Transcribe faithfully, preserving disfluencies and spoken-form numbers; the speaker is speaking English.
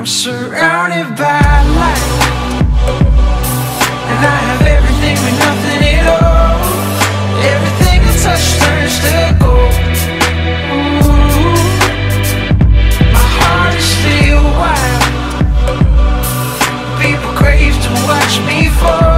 surrounded by light, and I have everything but nothing at all. Everything I touch turns to gold. Ooh, my heart is still wild. People crave to watch me fall.